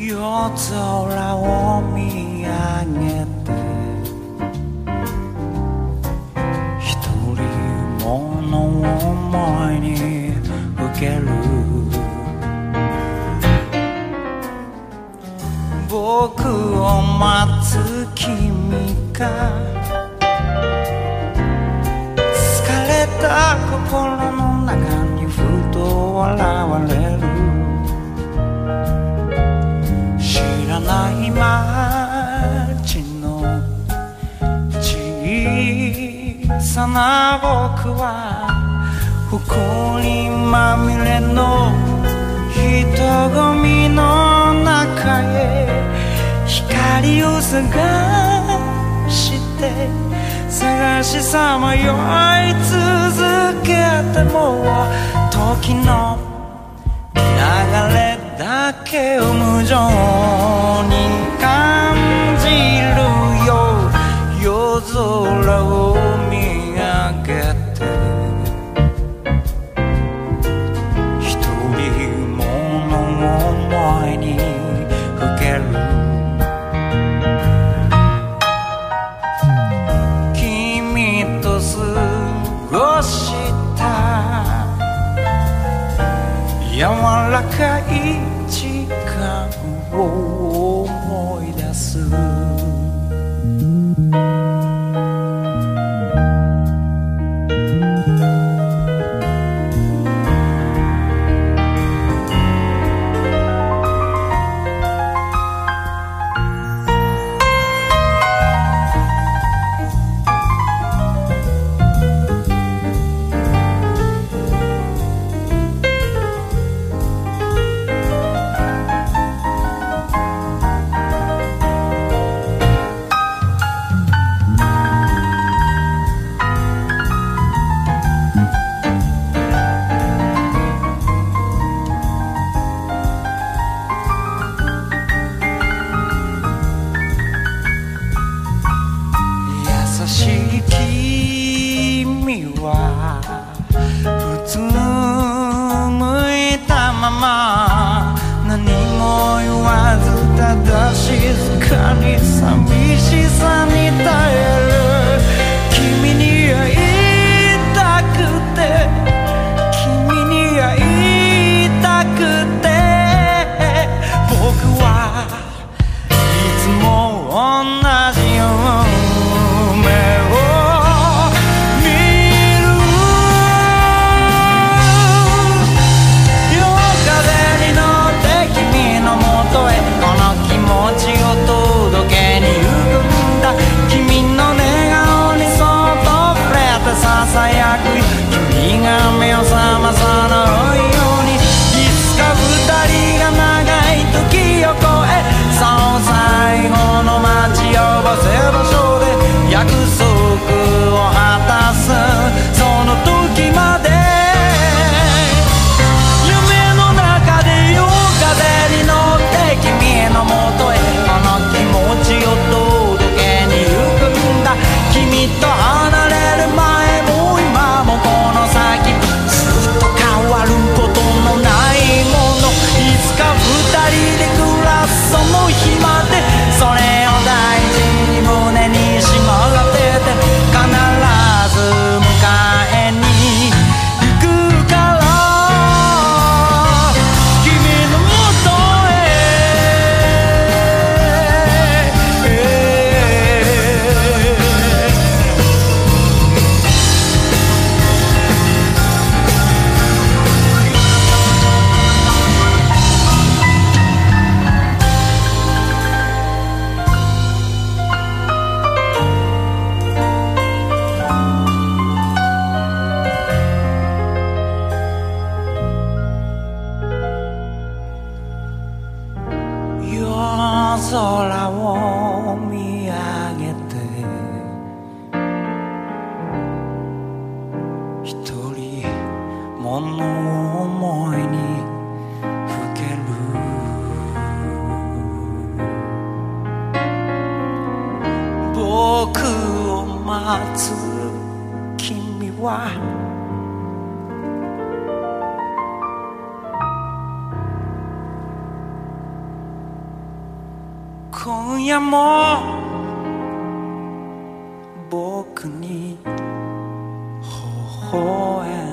夜空を見上げて一人もの思いにふける僕を待つ君が疲れた心の中にふと現れる知らない街の小さな僕は埃まみれの人混みの中へ光を探して探しさまよい続けても時の流れだけを無情に感じるよ夜空を見上げて一人もの思いにふける君と過ごした柔らかい時間を思い出す君はうつむいたまま何も言わずただ静かに寂しさに耐える君に会いたくて君に会いたくて僕はいつも同じよ夢をさやく君が目を覚まさないようにいつか二人が長い時を越えそう最後の待ち合わせ場所で約束を果たすその時まで夢の中で夜風に乗って君のもとへこの気持ちを届けに行くんだ君と離れる前この先ずっと変わることのないものいつか二人で暮らすその日までそれを大事に胸にしまってて必ず迎えに行くから君のもと夜空を見上げて一人もの思いにふける僕を待つ君は今夜も僕に微笑む